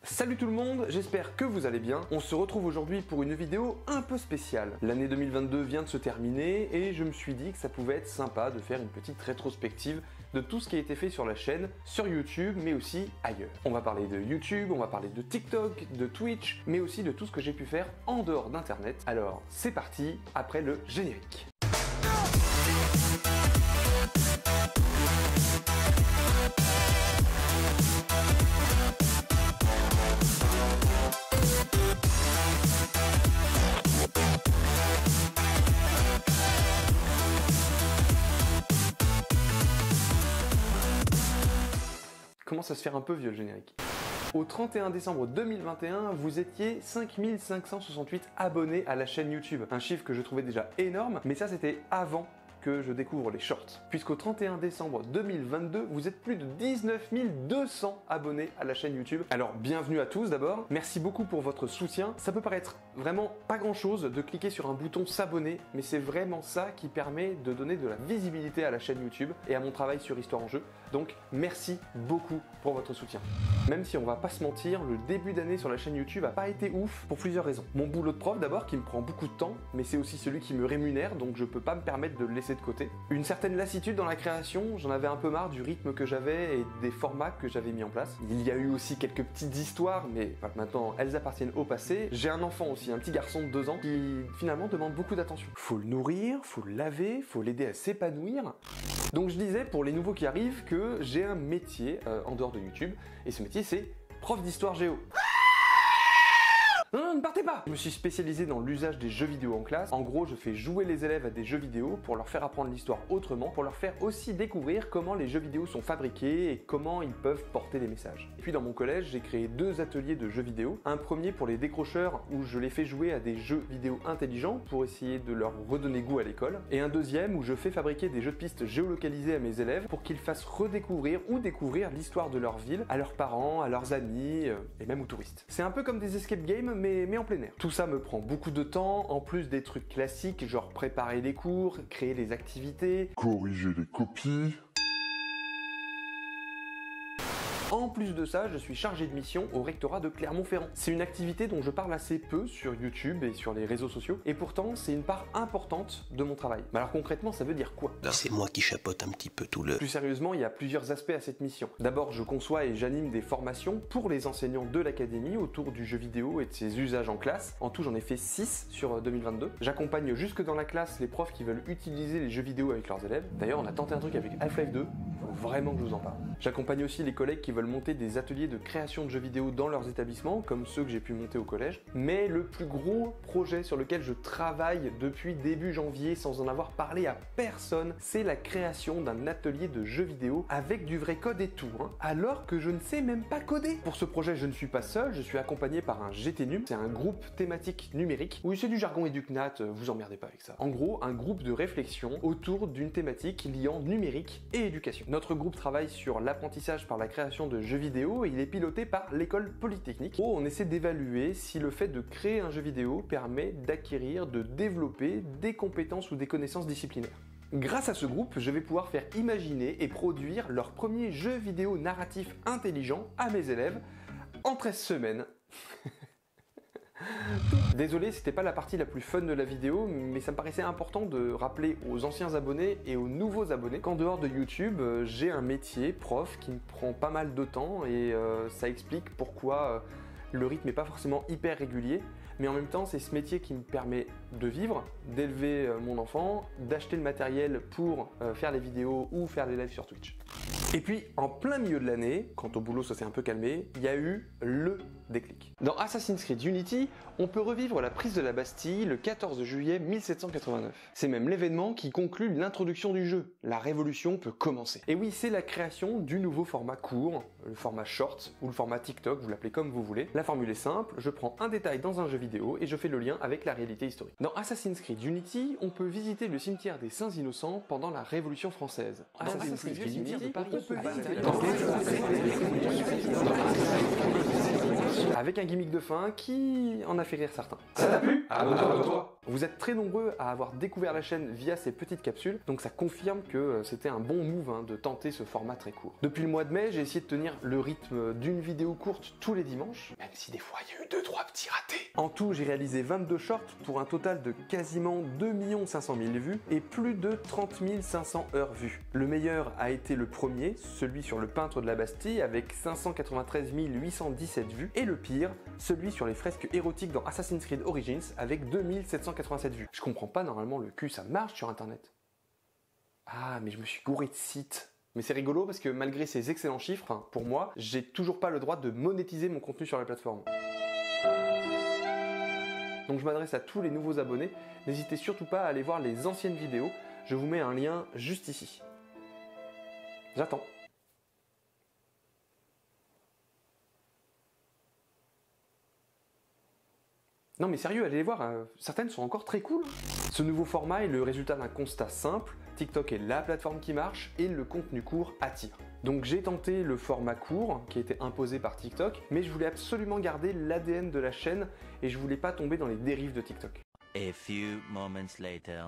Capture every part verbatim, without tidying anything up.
Salut tout le monde, j'espère que vous allez bien. On se retrouve aujourd'hui pour une vidéo un peu spéciale. L'année deux mille vingt-deux vient de se terminer et je me suis dit que ça pouvait être sympa de faire une petite rétrospective de tout ce qui a été fait sur la chaîne, sur YouTube, mais aussi ailleurs. On va parler de YouTube, on va parler de TikTok, de Twitch, mais aussi de tout ce que j'ai pu faire en dehors d'Internet. Alors c'est parti, après le générique. Commence à se faire un peu vieux le générique. Au trente et un décembre deux mille vingt et un, vous étiez cinq mille cinq cent soixante-huit abonnés à la chaîne YouTube. Un chiffre que je trouvais déjà énorme, mais ça c'était avant que je découvre les shorts. Puisqu'au trente et un décembre deux mille vingt-deux, vous êtes plus de dix-neuf mille deux cents abonnés à la chaîne YouTube. Alors bienvenue à tous d'abord, merci beaucoup pour votre soutien. Ça peut paraître vraiment pas grand chose de cliquer sur un bouton s'abonner, mais c'est vraiment ça qui permet de donner de la visibilité à la chaîne YouTube et à mon travail sur Histoire en Jeu. Donc merci beaucoup pour votre soutien. Même si on va pas se mentir, le début d'année sur la chaîne YouTube a pas été ouf pour plusieurs raisons. Mon boulot de prof d'abord qui me prend beaucoup de temps, mais c'est aussi celui qui me rémunère, donc je peux pas me permettre de le laisser de côté. Une certaine lassitude dans la création, j'en avais un peu marre du rythme que j'avais et des formats que j'avais mis en place. Il y a eu aussi quelques petites histoires, mais enfin, maintenant elles appartiennent au passé. J'ai un enfant aussi, un petit garçon de deux ans, qui finalement demande beaucoup d'attention. Faut le nourrir, faut le laver, faut l'aider à s'épanouir. Donc je disais pour les nouveaux qui arrivent que j'ai un métier euh, en dehors de YouTube, et ce métier c'est prof d'histoire géo. Non, non, ne partez pas! Je me suis spécialisé dans l'usage des jeux vidéo en classe. En gros, je fais jouer les élèves à des jeux vidéo pour leur faire apprendre l'histoire autrement, pour leur faire aussi découvrir comment les jeux vidéo sont fabriqués et comment ils peuvent porter des messages. Et puis dans mon collège, j'ai créé deux ateliers de jeux vidéo. Un premier pour les décrocheurs où je les fais jouer à des jeux vidéo intelligents pour essayer de leur redonner goût à l'école. Et un deuxième où je fais fabriquer des jeux de pistes géolocalisés à mes élèves pour qu'ils fassent redécouvrir ou découvrir l'histoire de leur ville à leurs parents, à leurs amis euh, et même aux touristes. C'est un peu comme des escape games Mais, mais en plein air. Tout ça me prend beaucoup de temps, en plus des trucs classiques, genre préparer les cours, créer les activités, corriger les copies. En plus de ça, je suis chargé de mission au rectorat de Clermont-Ferrand. C'est une activité dont je parle assez peu sur YouTube et sur les réseaux sociaux, et pourtant c'est une part importante de mon travail. Mais alors concrètement, ça veut dire quoi? C'est moi qui chapeaute un petit peu tout le... Plus sérieusement, il y a plusieurs aspects à cette mission. D'abord, je conçois et j'anime des formations pour les enseignants de l'académie autour du jeu vidéo et de ses usages en classe. En tout, j'en ai fait six sur deux mille vingt-deux. J'accompagne jusque dans la classe les profs qui veulent utiliser les jeux vidéo avec leurs élèves. D'ailleurs, on a tenté un truc avec Half-Life deux, faut vraiment que je vous en parle. J'accompagne aussi les collègues qui veulent monter des ateliers de création de jeux vidéo dans leurs établissements, comme ceux que j'ai pu monter au collège. Mais le plus gros projet sur lequel je travaille depuis début janvier sans en avoir parlé à personne, c'est la création d'un atelier de jeux vidéo avec du vrai code et tout, hein, alors que je ne sais même pas coder. Pour ce projet, je ne suis pas seul, je suis accompagné par un G T N U M, c'est un groupe thématique numérique. Oui, c'est du jargon et du C N A T, vous emmerdez pas avec ça. En gros, un groupe de réflexion autour d'une thématique liant numérique et éducation. Notre groupe travaille sur l'apprentissage par la création de jeux vidéo et il est piloté par l'école polytechnique. Oh, on essaie d'évaluer si le fait de créer un jeu vidéo permet d'acquérir, de développer des compétences ou des connaissances disciplinaires. Grâce à ce groupe, je vais pouvoir faire imaginer et produire leur premier jeu vidéo narratif intelligent à mes élèves en treize semaines. Désolé, c'était pas la partie la plus fun de la vidéo, mais ça me paraissait important de rappeler aux anciens abonnés et aux nouveaux abonnés qu'en dehors de YouTube, euh, j'ai un métier, prof, qui me prend pas mal de temps et euh, ça explique pourquoi euh, le rythme n'est pas forcément hyper régulier, mais en même temps, c'est ce métier qui me permet de vivre, d'élever euh, mon enfant, d'acheter le matériel pour euh, faire les vidéos ou faire des lives sur Twitch. Et puis, en plein milieu de l'année, quand au boulot ça s'est un peu calmé, il y a eu le déclic. Dans Assassin's Creed Unity, on peut revivre la prise de la Bastille le quatorze juillet mille sept cent quatre-vingt-neuf. C'est même l'événement qui conclut l'introduction du jeu. La révolution peut commencer. Et oui, c'est la création du nouveau format court, le format short ou le format TikTok, vous l'appelez comme vous voulez. La formule est simple, je prends un détail dans un jeu vidéo et je fais le lien avec la réalité historique. Dans Assassin's Creed Unity, on peut visiter le cimetière des Saints Innocents pendant la Révolution française. Dans Assassin's Creed Unity, on peut visiter avec un gimmick de fin qui en a fait rire certains. Ça t'a plu ? abonne-toi. Vous êtes très nombreux à avoir découvert la chaîne via ces petites capsules, donc ça confirme que c'était un bon move hein, de tenter ce format très court. Depuis le mois de mai, j'ai essayé de tenir le rythme d'une vidéo courte tous les dimanches, même si des fois il y a eu deux trois petits ratés. En tout, j'ai réalisé vingt-deux shorts pour un total de quasiment deux millions cinq cent mille vues et plus de trente mille cinq cents heures vues. Le meilleur a été le premier, celui sur le peintre de la Bastille avec cinq cent quatre-vingt-treize mille huit cent dix-sept vues, et le pire, celui sur les fresques érotiques dans Assassin's Creed Origins avec deux mille sept cent quatre-vingt-sept vues. Je comprends pas, normalement le cul ça marche sur internet. Ah, mais je me suis gouré de sites. Mais c'est rigolo parce que malgré ces excellents chiffres, enfin, pour moi, j'ai toujours pas le droit de monétiser mon contenu sur la plateforme. Donc je m'adresse à tous les nouveaux abonnés, n'hésitez surtout pas à aller voir les anciennes vidéos, je vous mets un lien juste ici. J'attends. Non mais sérieux, allez les voir, euh, certaines sont encore très cool. Ce nouveau format est le résultat d'un constat simple, TikTok est la plateforme qui marche et le contenu court attire. Donc j'ai tenté le format court qui a été imposé par TikTok, mais je voulais absolument garder l'A D N de la chaîne et je voulais pas tomber dans les dérives de TikTok. A few moments later.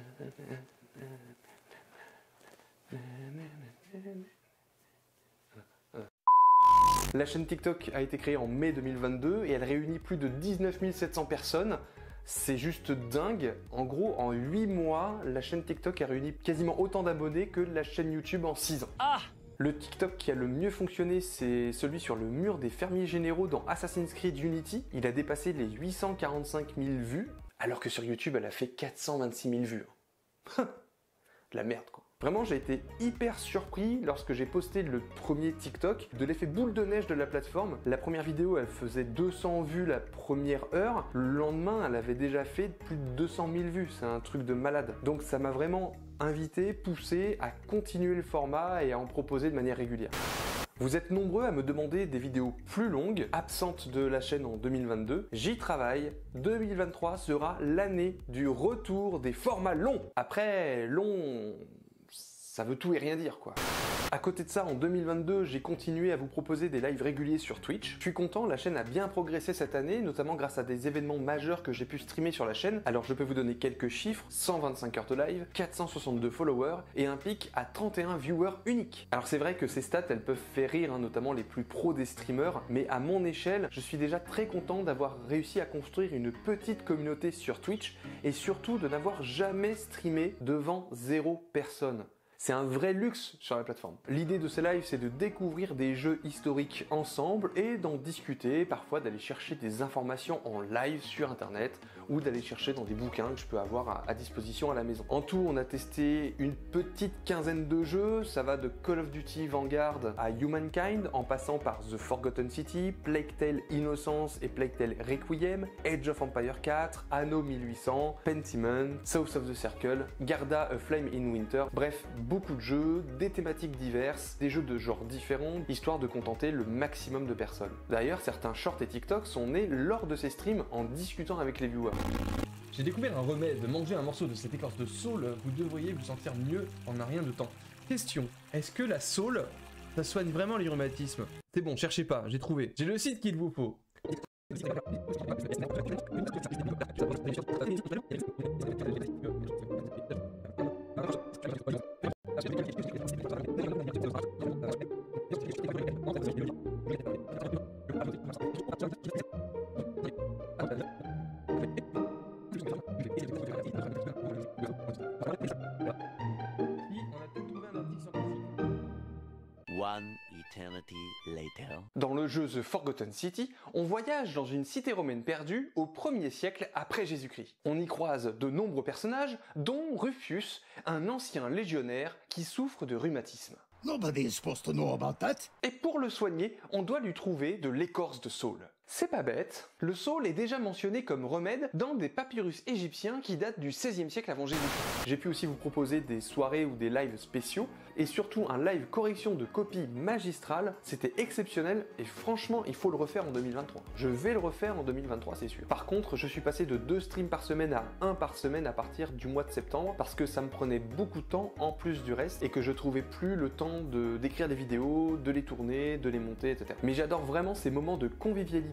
La chaîne TikTok a été créée en mai deux mille vingt-deux et elle réunit plus de dix-neuf mille sept cents personnes. C'est juste dingue. En gros, en huit mois, la chaîne TikTok a réuni quasiment autant d'abonnés que la chaîne YouTube en six ans. Ah! Le TikTok qui a le mieux fonctionné, c'est celui sur le mur des fermiers généraux dans Assassin's Creed Unity. Il a dépassé les huit cent quarante-cinq mille vues, alors que sur YouTube, elle a fait quatre cent vingt-six mille vues. De la merde, quoi. Vraiment, j'ai été hyper surpris lorsque j'ai posté le premier TikTok de l'effet boule de neige de la plateforme. La première vidéo, elle faisait deux cents vues la première heure. Le lendemain, elle avait déjà fait plus de deux cent mille vues. C'est un truc de malade. Donc ça m'a vraiment invité, poussé à continuer le format et à en proposer de manière régulière. Vous êtes nombreux à me demander des vidéos plus longues, absentes de la chaîne en deux mille vingt-deux. J'y travaille. deux mille vingt-trois sera l'année du retour des formats longs. Après, long... ça veut tout et rien dire quoi. À côté de ça, en deux mille vingt-deux, j'ai continué à vous proposer des lives réguliers sur Twitch. Je suis content, la chaîne a bien progressé cette année, notamment grâce à des événements majeurs que j'ai pu streamer sur la chaîne. Alors je peux vous donner quelques chiffres, cent vingt-cinq heures de live, quatre cent soixante-deux followers et un pic à trente et un viewers uniques. Alors c'est vrai que ces stats, elles peuvent faire rire, hein, notamment les plus pros des streamers, mais à mon échelle, je suis déjà très content d'avoir réussi à construire une petite communauté sur Twitch et surtout de n'avoir jamais streamé devant zéro personne. C'est un vrai luxe sur la plateforme. L'idée de ces lives, c'est de découvrir des jeux historiques ensemble et d'en discuter, parfois d'aller chercher des informations en live sur internet ou d'aller chercher dans des bouquins que je peux avoir à, à disposition à la maison. En tout, on a testé une petite quinzaine de jeux, ça va de Call of Duty Vanguard à Humankind, en passant par The Forgotten City, Plague Tale Innocence et Plague Tale Requiem, Age of Empires quatre, Anno mille huit cents, Pentiment, South of the Circle, Garda A Flame in Winter, bref, beaucoup de jeux, des thématiques diverses, des jeux de genres différents, histoire de contenter le maximum de personnes. D'ailleurs, certains shorts et TikTok sont nés lors de ces streams en discutant avec les viewers. J'ai découvert un remède, manger un morceau de cette écorce de saule, vous devriez vous sentir mieux en un rien de temps. Question, est-ce que la saule, ça soigne vraiment les rhumatismes? C'est bon, cherchez pas, j'ai trouvé. J'ai le site qu'il vous faut. One eternity later. Dans le jeu The Forgotten City, on voyage dans une cité romaine perdue au premier siècle après Jésus-Christ. On y croise de nombreux personnages, dont Rufius, un ancien légionnaire qui souffre de rhumatisme. Nobody is supposed to know about that. Et pour le soigner, on doit lui trouver de l'écorce de saule. C'est pas bête, le saule est déjà mentionné comme remède dans des papyrus égyptiens qui datent du seizième siècle avant Jésus-Christ. J'ai pu aussi vous proposer des soirées ou des lives spéciaux, et surtout un live correction de copie magistrale, c'était exceptionnel, et franchement il faut le refaire en deux mille vingt-trois. Je vais le refaire en deux mille vingt-trois, c'est sûr. Par contre, je suis passé de deux streams par semaine à un par semaine à partir du mois de septembre, parce que ça me prenait beaucoup de temps en plus du reste, et que je trouvais plus le temps de d'écrire des vidéos, de les tourner, de les monter, et cetera. Mais j'adore vraiment ces moments de convivialité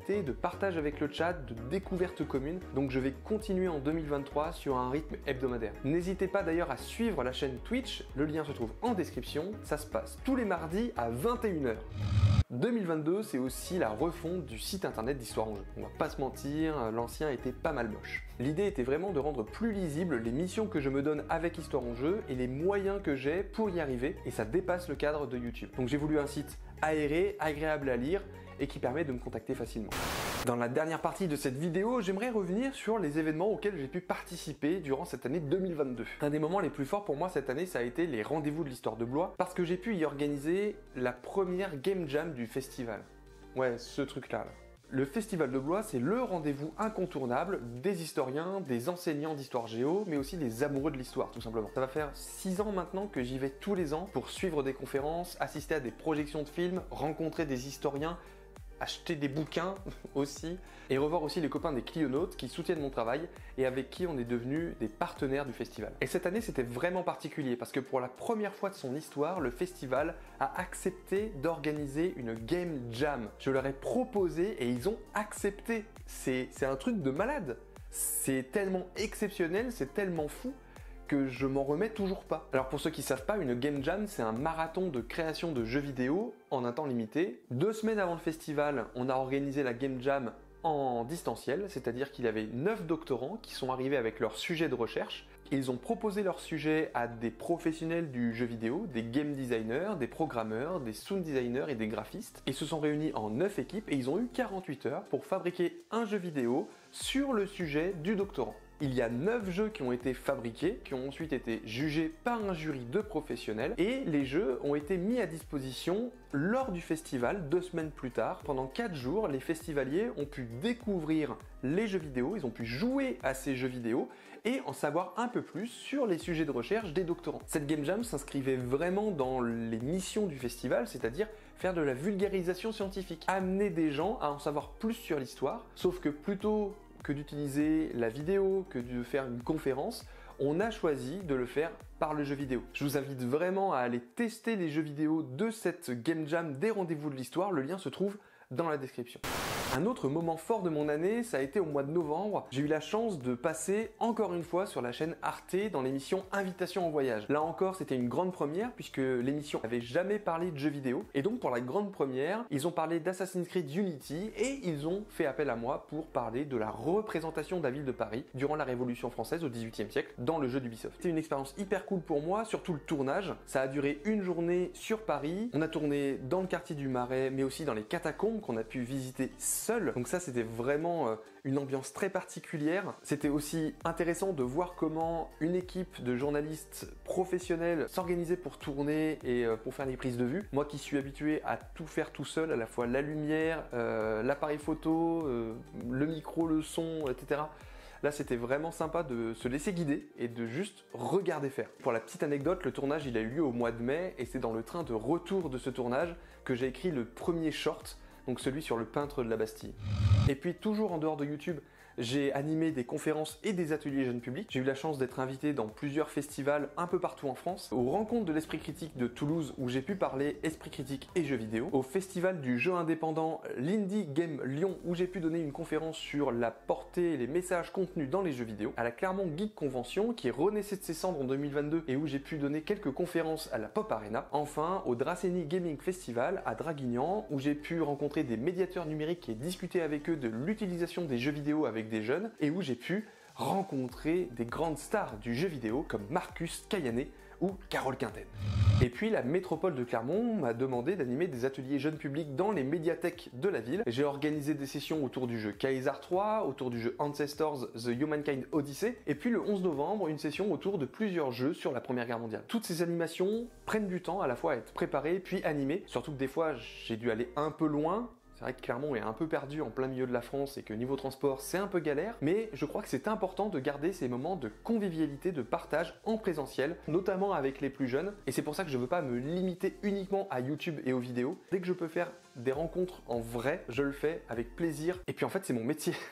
convivialité, de partage avec le chat, de découverte commune. Donc je vais continuer en deux mille vingt-trois sur un rythme hebdomadaire. N'hésitez pas d'ailleurs à suivre la chaîne Twitch, le lien se trouve en description. Ça se passe tous les mardis à vingt et une heures. deux mille vingt-deux, c'est aussi la refonte du site internet d'Histoire en Jeu. On va pas se mentir, l'ancien était pas mal moche. L'idée était vraiment de rendre plus lisibles les missions que je me donne avec Histoire en Jeu et les moyens que j'ai pour y arriver, et ça dépasse le cadre de YouTube. Donc j'ai voulu un site aéré, agréable à lire et qui permet de me contacter facilement. Dans la dernière partie de cette vidéo, j'aimerais revenir sur les événements auxquels j'ai pu participer durant cette année deux mille vingt-deux. Un des moments les plus forts pour moi cette année, ça a été les rendez-vous de l'Histoire de Blois, parce que j'ai pu y organiser la première Game Jam du festival. Ouais, ce truc-là. Là. Le Festival de Blois, c'est le rendez-vous incontournable des historiens, des enseignants d'histoire géo, mais aussi des amoureux de l'histoire, tout simplement. Ça va faire six ans maintenant que j'y vais tous les ans pour suivre des conférences, assister à des projections de films, rencontrer des historiens, acheter des bouquins aussi, et revoir aussi les copains des clionautes qui soutiennent mon travail et avec qui on est devenus des partenaires du festival. Et cette année, c'était vraiment particulier parce que pour la première fois de son histoire, le festival a accepté d'organiser une Game Jam. Je leur ai proposé et ils ont accepté. C'est c'est un truc de malade. C'est tellement exceptionnel, c'est tellement fou que je m'en remets toujours pas. Alors pour ceux qui savent pas, une Game Jam, c'est un marathon de création de jeux vidéo en un temps limité. Deux semaines avant le festival, on a organisé la Game Jam en distanciel, c'est-à-dire qu'il y avait neuf doctorants qui sont arrivés avec leur sujet de recherche. Ils ont proposé leur sujet à des professionnels du jeu vidéo, des game designers, des programmeurs, des sound designers et des graphistes. Ils se sont réunis en neuf équipes et ils ont eu quarante-huit heures pour fabriquer un jeu vidéo sur le sujet du doctorant. Il y a neuf jeux qui ont été fabriqués, qui ont ensuite été jugés par un jury de professionnels, et les jeux ont été mis à disposition lors du festival, deux semaines plus tard. Pendant quatre jours, les festivaliers ont pu découvrir les jeux vidéo, ils ont pu jouer à ces jeux vidéo, et en savoir un peu plus sur les sujets de recherche des doctorants. Cette Game Jam s'inscrivait vraiment dans les missions du festival, c'est-à-dire faire de la vulgarisation scientifique, amener des gens à en savoir plus sur l'histoire, sauf que plutôt que d'utiliser la vidéo, que de faire une conférence, on a choisi de le faire par le jeu vidéo. Je vous invite vraiment à aller tester les jeux vidéo de cette Game Jam des rendez-vous de l'histoire, le lien se trouve dans la description. Un autre moment fort de mon année, ça a été au mois de novembre. J'ai eu la chance de passer encore une fois sur la chaîne Arte dans l'émission Invitation en voyage. Là encore, c'était une grande première puisque l'émission n'avait jamais parlé de jeux vidéo. Et donc pour la grande première, ils ont parlé d'Assassin's Creed Unity et ils ont fait appel à moi pour parler de la représentation de la ville de Paris durant la Révolution française au dix-huitième siècle dans le jeu d'Ubisoft. C'était une expérience hyper cool pour moi, surtout le tournage. Ça a duré une journée sur Paris. On a tourné dans le quartier du Marais, mais aussi dans les catacombes qu'on a pu visiter seul. Donc ça, c'était vraiment euh, une ambiance très particulière. C'était aussi intéressant de voir comment une équipe de journalistes professionnels s'organisait pour tourner et euh, pour faire les prises de vue. Moi qui suis habitué à tout faire tout seul, à la fois la lumière, euh, l'appareil photo, euh, le micro, le son, et cetera. Là, c'était vraiment sympa de se laisser guider et de juste regarder faire. Pour la petite anecdote, le tournage, il a eu lieu au mois de mai et c'est dans le train de retour de ce tournage que j'ai écrit le premier short, donc celui sur le peintre de la Bastille. Et puis toujours en dehors de YouTube, j'ai animé des conférences et des ateliers jeunes publics. J'ai eu la chance d'être invité dans plusieurs festivals un peu partout en France. Aux rencontres de l'Esprit Critique de Toulouse où j'ai pu parler Esprit Critique et jeux vidéo. Au festival du jeu indépendant l'Indie Game Lyon où j'ai pu donner une conférence sur la portée et les messages contenus dans les jeux vidéo. À la Clermont Geek Convention qui renaissait de ses cendres en deux mille vingt-deux et où j'ai pu donner quelques conférences à la Pop Arena. Enfin au Draceni Gaming Festival à Draguignan où j'ai pu rencontrer des médiateurs numériques et discuter avec eux de l'utilisation des jeux vidéo avec des jeunes et où j'ai pu rencontrer des grandes stars du jeu vidéo comme Marcus Cayanet ou Carole Quinten. Et puis la métropole de Clermont m'a demandé d'animer des ateliers jeunes publics dans les médiathèques de la ville. J'ai organisé des sessions autour du jeu Kaiser trois, autour du jeu Ancestors The Humankind Odyssey, et puis le onze novembre, une session autour de plusieurs jeux sur la Première Guerre mondiale. Toutes ces animations prennent du temps à la fois à être préparées puis animées, surtout que des fois j'ai dû aller un peu loin. C'est vrai que Clermont est un peu perdu en plein milieu de la France et que niveau transport c'est un peu galère, mais je crois que c'est important de garder ces moments de convivialité, de partage en présentiel, notamment avec les plus jeunes, et c'est pour ça que je veux pas me limiter uniquement à YouTube et aux vidéos. Dès que je peux faire des rencontres en vrai, je le fais avec plaisir, et puis en fait c'est mon métier.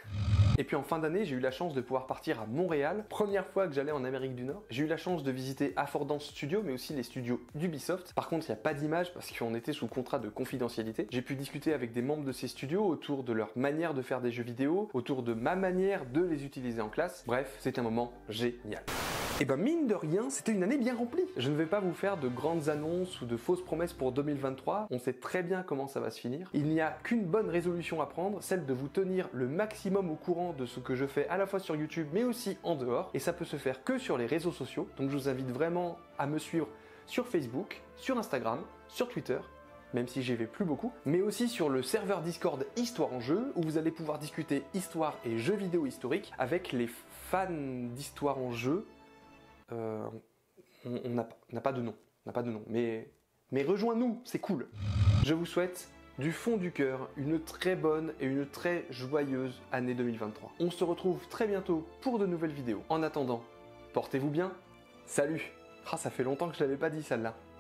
Et puis en fin d'année, j'ai eu la chance de pouvoir partir à Montréal, première fois que j'allais en Amérique du Nord. J'ai eu la chance de visiter Affordance Studio, mais aussi les studios d'Ubisoft. Par contre, il n'y a pas d'image parce qu'on était sous contrat de confidentialité. J'ai pu discuter avec des membres de ces studios autour de leur manière de faire des jeux vidéo, autour de ma manière de les utiliser en classe. Bref, c'était un moment génial. Et ben mine de rien, c'était une année bien remplie. Je ne vais pas vous faire de grandes annonces ou de fausses promesses pour deux mille vingt-trois, on sait très bien comment ça va se finir. Il n'y a qu'une bonne résolution à prendre, celle de vous tenir le maximum au courant de ce que je fais à la fois sur YouTube mais aussi en dehors, et ça peut se faire que sur les réseaux sociaux, donc je vous invite vraiment à me suivre sur Facebook, sur Instagram, sur Twitter, même si j'y vais plus beaucoup, mais aussi sur le serveur Discord Histoire en jeu, où vous allez pouvoir discuter histoire et jeux vidéo historiques avec les fans d'histoire en jeu. Euh, on n'a pas de nom, on n'a pas de nom, mais, mais rejoins-nous, c'est cool. Je vous souhaite du fond du cœur une très bonne et une très joyeuse année deux mille vingt-trois. On se retrouve très bientôt pour de nouvelles vidéos. En attendant, portez-vous bien, salut. Ah, ça fait longtemps que je l'avais pas dit celle-là.